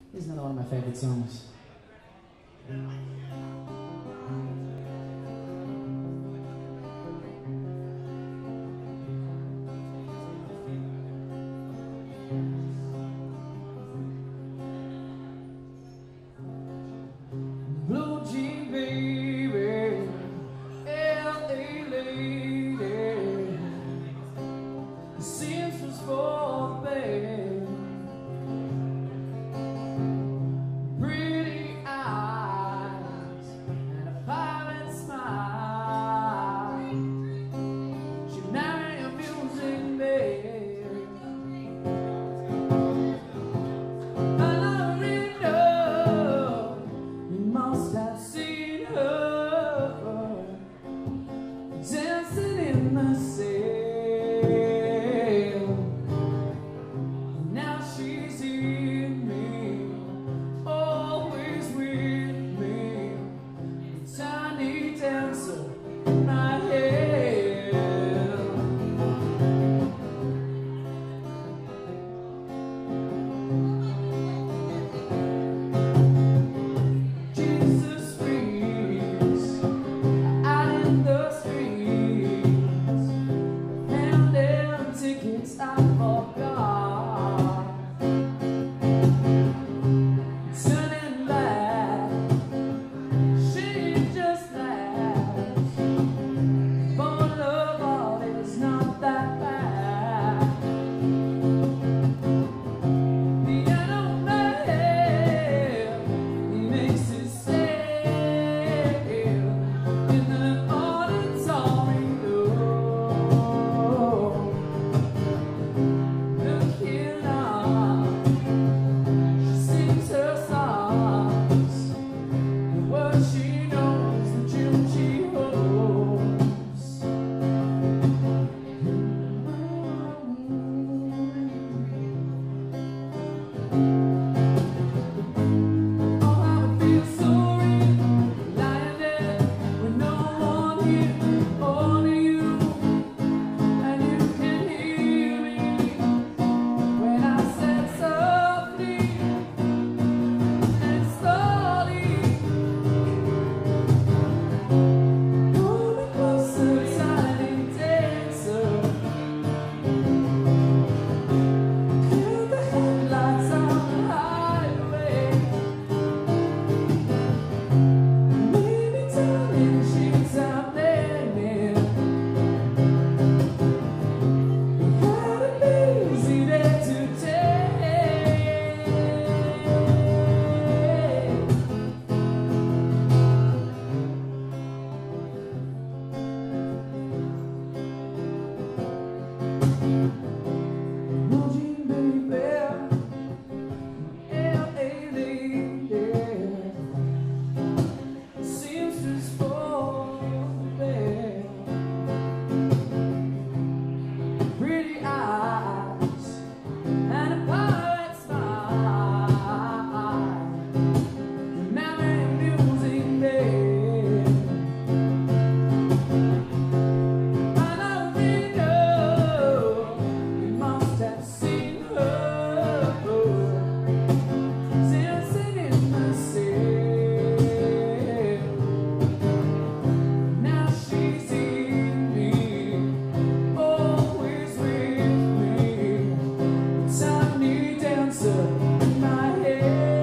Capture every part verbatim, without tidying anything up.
Here's another one of my favorite songs. Blue jean baby, L A lady, the seamstress for the bed, pretty eyes and a pirate smile. She married a music man. I already know you must have seen her dancing in the sand. Now she's in me, always with me, a tiny dancer in my head. Jesus freaks out in the streets, and them tickets I forgot. Turning black, she just laughs. But love all is not that bad. Piano man, he makes it sail in the auditorium. Looking on, she sings her songs, and what she knows, the tune she holds. Oh, I would feel so real, lying there with no one here, only you, and you can hear me when I said softly and slowly, pull me closer, tiny dancer. Kill the headlights on the highway. Maybe darling, she's out there now. We had a lazy day today. Blue jean baby, L A lady, seamstress for the bed, pretty eyes and a pirate smile. Marry a music man. And I already know you must have seen her dancing in the sand. Now she's in me, always with me, a tiny dancer in my head.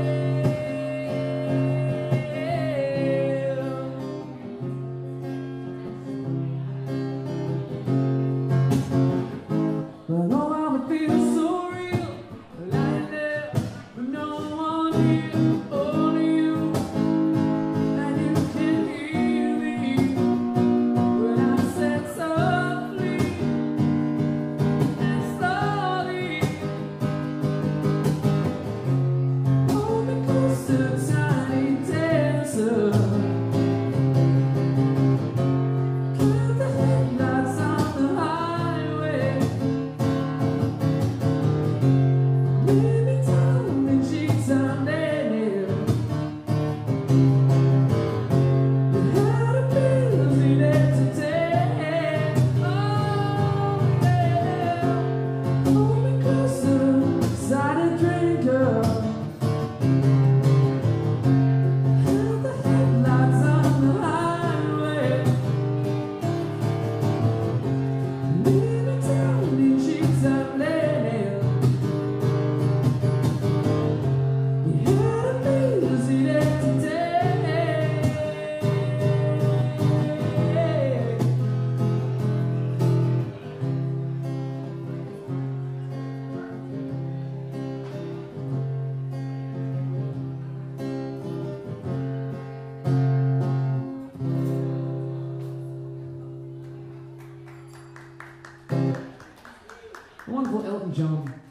But oh, I would feel so real, lying there with no one here, only you, and you can hear me when I said softly and slowly, pull me closer, tiny dancer. Kill the headlights on the highway. Maybe darling, she's out there The wonderful Elton John.